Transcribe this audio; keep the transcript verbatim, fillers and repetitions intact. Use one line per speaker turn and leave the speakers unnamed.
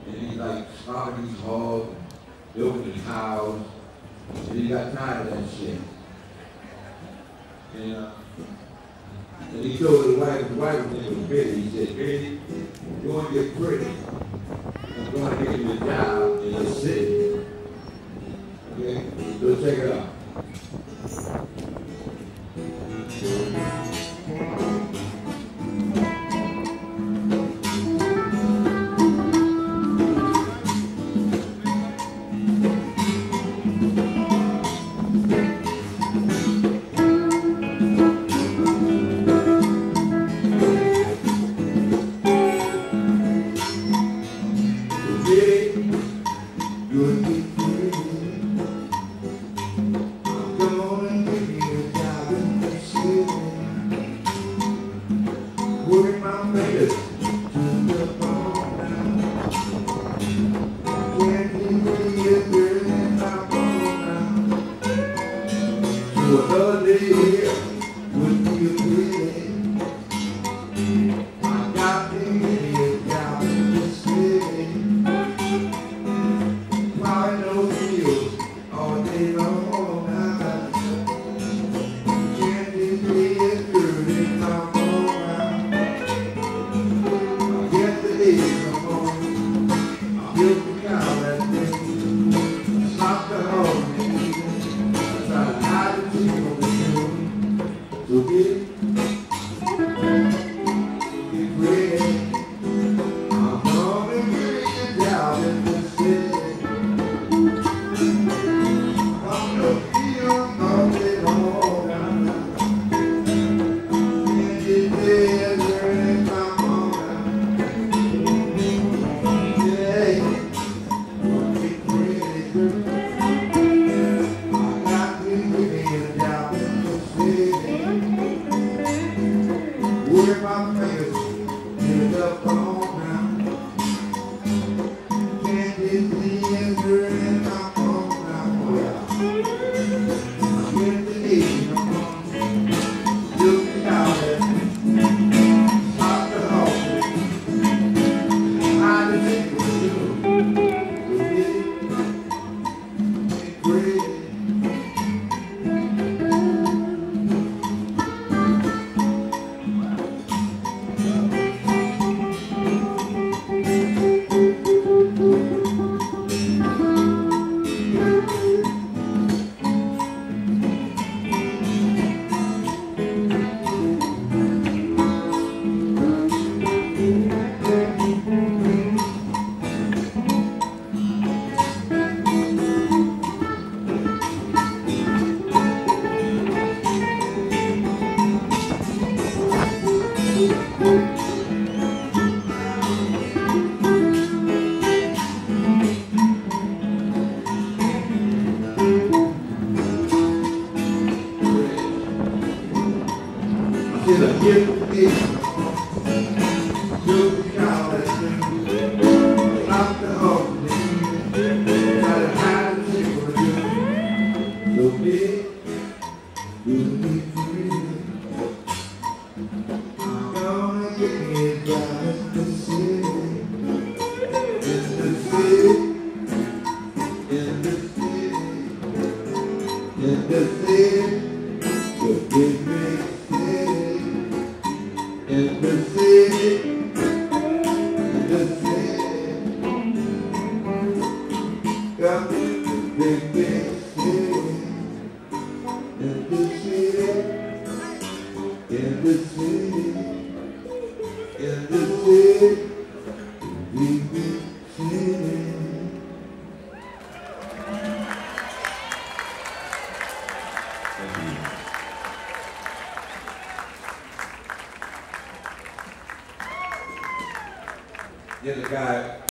and he's like stomping these hogs, milking the cows, and he got tired of that shit. And, uh, and he told the wife, the wife name was Betty, he said, Betty, you want to get pretty, I'm going to get you a job in the city. Okay, so check it out. There's a guy